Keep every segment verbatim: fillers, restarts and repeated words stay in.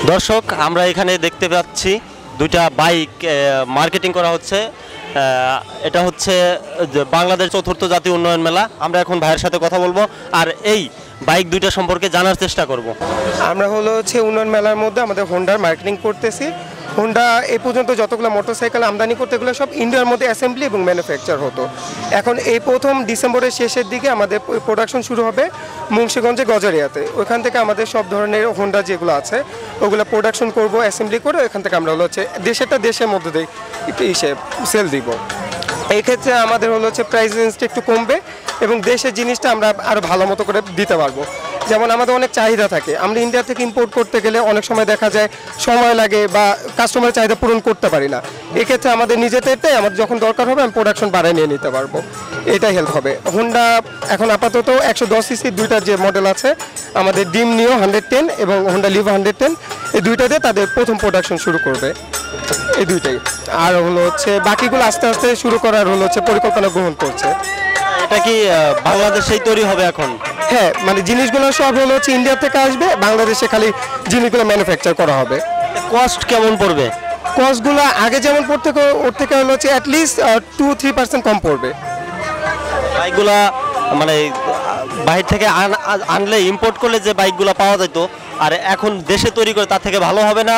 দর্শক আমরা এখানে দেখতে পাচ্ছি দুইটা বাইক মার্কেটিং করা হচ্ছে। এটা হচ্ছে বাংলাদেশ চতুর্থ জাতীয় উন্নয়ন মেলা। আমরা এখন ভাইয়ের সাথে কথা বলবো আর এই বাইক দুইটা সম্পর্কে জানার চেষ্টা করব। আমরা হলো হচ্ছে উন্নয়ন মেলার মধ্যে আমাদের হোন্ডার মার্কেটিং করতেছি। হোন্ডা এই পর্যন্ত যতগুলো মোটরসাইকেল আমদানি করতে এগুলো সব ইন্ডিয়ার মধ্যে অ্যাসেম্বলি এবং ম্যানুফ্যাকচার হতো। এখন এই প্রথম ডিসেম্বরের শেষের দিকে আমাদের প্রোডাকশন শুরু হবে মুন্সিগঞ্জে গজারিয়াতে। ওইখান থেকে আমাদের সব ধরনের হোন্ডা যেগুলো আছে ওগুলো প্রোডাকশন করব, অ্যাসেম্বলি করে ওইখান থেকে আমরা হলো হচ্ছে দেশেরটা দেশের মধ্যে দিয়ে ইসে সেল দিব। এই ক্ষেত্রে আমাদের হলো হচ্ছে প্রাইস রেঞ্জটা একটু কমবে এবং দেশের জিনিসটা আমরা আরও ভালো মতো করে দিতে পারবো। যেমন আমাদের অনেক চাহিদা থাকে, আমরা ইন্ডিয়া থেকে ইম্পোর্ট করতে গেলে অনেক সময় দেখা যায় সময় লাগে বা কাস্টমারের চাহিদা পূরণ করতে পারি না। এক্ষেত্রে আমাদের নিজেদেরটাই আমাদের যখন দরকার হবে আমি প্রোডাকশন বাড়ায় নিয়ে নিতে পারবো, এটাই হেল্প হবে। হোন্ডা এখন আপাতত একশো দশ সিসির দুইটা যে মডেল আছে আমাদের ডিম নিও হান্ড্রেড টেন এবং হোন্ডা লিভো হান্ড্রেড টেন, এই দুইটাতে তাদের প্রথম প্রোডাকশন শুরু করবে, এই দুইটাই। আর হলো হচ্ছে বাকিগুলো আস্তে আস্তে শুরু করার হলো হচ্ছে পরিকল্পনা গ্রহণ করছে। এটা কি বাংলাদেশেই তৈরি হবে এখন? হ্যাঁ, মানে জিনিসগুলো সব হলো হচ্ছে ইন্ডিয়া থেকে আসবে, বাংলাদেশে খালি জিনিসগুলো ম্যানুফ্যাকচার করা হবে। কস্ট কেমন পড়বে? কস্টগুলো আগে যেমন পড়তে ওর থেকে হলো হচ্ছে অ্যাটলিস্ট টু থ্রি পার্সেন্ট কম পড়বে। বাইকগুলা মানে বাইরে থেকে আনলে ইম্পোর্ট করলে যে বাইকগুলো পাওয়া যেত আর এখন দেশে তৈরি করে তার থেকে ভালো হবে না?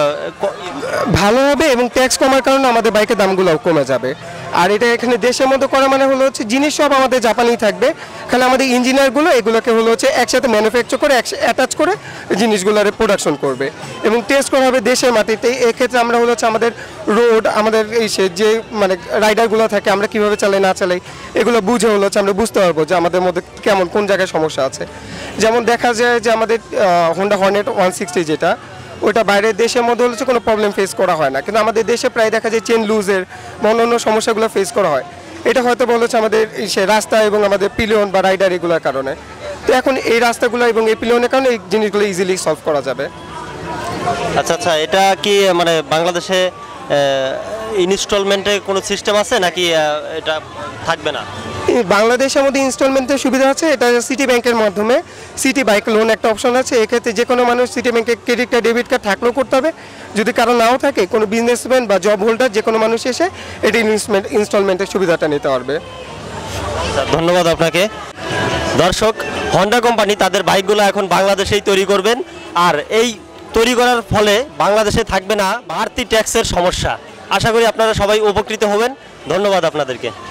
ভালো হবে এবং ট্যাক্স কমার কারণে আমাদের বাইকের দামগুলো কমে যাবে। আর এটা এখানে দেশের মধ্যে করা মানে হলো হচ্ছে জিনিস সব আমাদের জাপানেই থাকবে, খালি আমাদের ইঞ্জিনিয়ারগুলো এগুলোকে হলো হচ্ছে একসাথে ম্যানুফ্যাকচার করে অ্যাটাচ করে জিনিসগুলোর প্রোডাকশন করবে এবং টেস্ট করা হবে দেশের মাটিতে। এক্ষেত্রে আমরা হলো হচ্ছে আমাদের রোড, আমাদের এই যে মানে রাইডারগুলো থাকে আমরা কীভাবে চালাই না চালাই এগুলো বুঝে হলো হচ্ছে আমরা বুঝতে পারবো যে আমাদের মধ্যে কেমন কোন জায়গায় সমস্যা আছে। যেমন দেখা যায় যে আমাদের হোন্ডা হর্নেট ওয়ান সিক্সটি যেটা ওইটা বাইরের দেশের মধ্যে হচ্ছে কোনো প্রবলেম ফেস করা হয় না, কিন্তু আমাদের দেশে প্রায় দেখা যায় চেন লুজের অন্যান্য সমস্যাগুলো ফেস করা হয়। এটা হয়তো বলেছে আমাদের সে রাস্তা এবং আমাদের পিলিয়ন বা রাইডার এগুলোর কারণে। তো এখন এই রাস্তাগুলো এবং এই পিলিয়নের কারণে এই জিনিসগুলো ইজিলি সলভ করা যাবে। আচ্ছা আচ্ছা, এটা কি মানে বাংলাদেশে ইনস্টলমেন্টে কোনো সিস্টেম আছে নাকি এটা থাকবে না? বাংলাদেশের মধ্যে ইনস্টলমেন্টের সুবিধা আছে, এটা সিটি ব্যাংকের মাধ্যমে সিটি বাইক লোন একটা অপশন আছে। এক্ষেত্রে যে কোনো মানুষ সিটি ব্যাংকের ক্রেডিট কার্ড ডেবিট কার্ড থাকলেও করতে হবে, যদি কারো নাও থাকে কোনো বিজনেসম্যান বা জব হোল্ডার যে কোনো মানুষ এসে এটি ইনস্টলমেন্টের সুবিধাটা নিতে পারবে। ধন্যবাদ আপনাকে। দর্শক, হন্ডা কোম্পানি তাদের বাইকগুলো এখন বাংলাদেশেই তৈরি করবেন আর এই তৈরি করার ফলে বাংলাদেশে থাকবে না বাড়তি ট্যাক্সের সমস্যা। আশা করি আপনারা সবাই উপকৃত হবেন। ধন্যবাদ আপনাদেরকে।